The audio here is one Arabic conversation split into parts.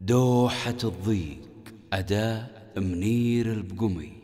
دوحة الضيق. أداء منير البقمي.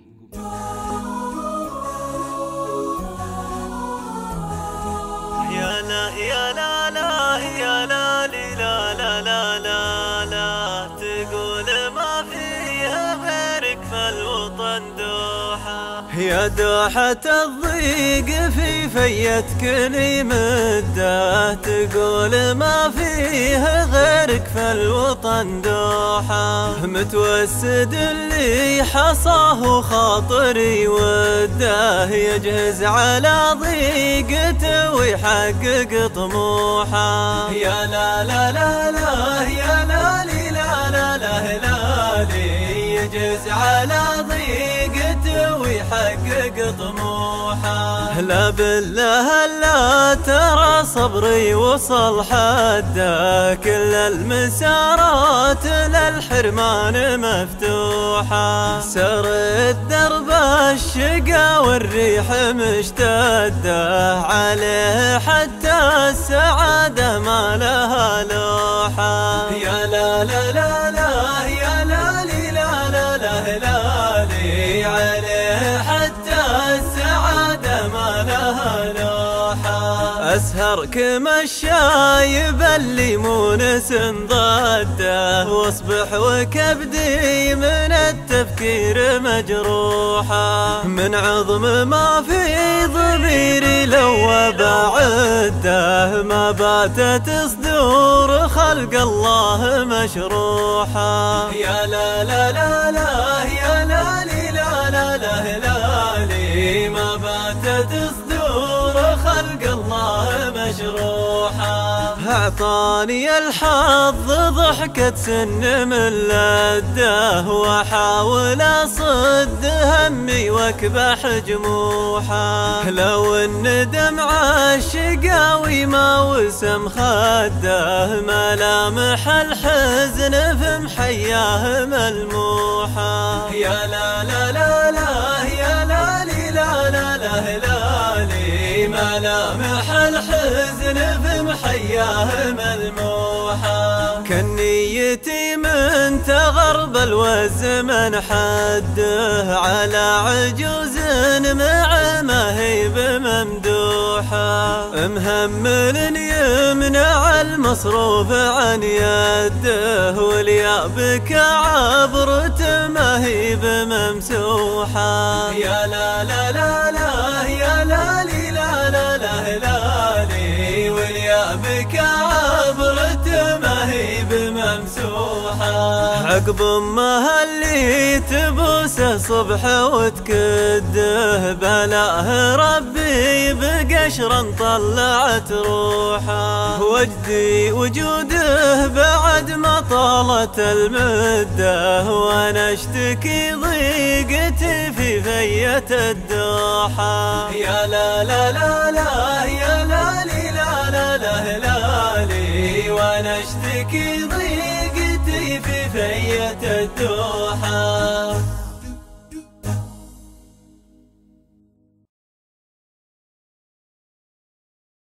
يا لا يا لا لا يا لا لا لا لا لا لا تقول ما فيها غيرك فالوطن دوحة. يا دوحة الضيق في فيتك لي مدة، تقول ما فيها غيرك فالوطن دوحة. متوسد اللي حصاه خاطري وده، يجهز على ضيقته ويحقق طموحه. يا لا لا لا لا يا لا لي لا لا لا لا لي، يجهز على ضيقته ويحقق طموحه. لا بالله لا ترى صبري وصل حده، كل المسارات للحرمان مفتوحه. سر الدرب الشقا والريح مشتده، عليه حتى السعاده ما لها لوحه. يا لا لا لا لا يا لا لي لا لا لا لا لي، عليه حتى السعاده ما لها لوحه. أسهر كما الشايب اللي مونس ضده، واصبح وكبدي من التفكير مجروحه. من عظم ما في ضميري لو بعده، ما باتت صدور خلق الله مشروحه. يا لا لا لا لا يا لا لي لا لا لا لا لي، ما باتت صدور خلق الله مشروحه. أعطاني الحظ ضحكة سن من لده، وأحاول أصد همي واكبح جموحه. لو ان دمع الشقاوي ما وسم خده، ملامح الحزن في محياه ملموحه. يا لا لا لا لا يا لا لي لا لا لا لا لي، ملامح الحزن في محياه ملموحه. كنيتي من تغربل والزمن حده، على عجوز مع مهيب ممدوحه. مهمل يمنع المصروف عن يده، واليابك عبرته مهيب ممسوحه. يا لا لا لا لا يا لا لي لا لا لا لا لي، واليابك عبرته مهيب ممسوحه. عقب امها اللي تبوسه صبح وتكده، بلاه ربي بقشر طلعت روحه. وجدي وجوده بعد ما طالت المده، وانا اشتكي ضيقتي في فية الدوحه. يا لا لا لا لا يا لا لي لا لا لا لا لي، وانا اشتكي ضيقتي في فية الدوحه.